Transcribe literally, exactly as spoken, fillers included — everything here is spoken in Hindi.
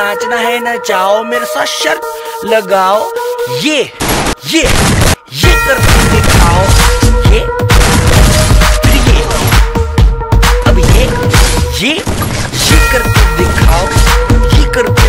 नाचना है नचाओ, मेरे साथ शर्त लगाओ। ये ये ये करके दिखाओ, ये फिर ये, अब ये ये ये करके दिखाओ, ये करके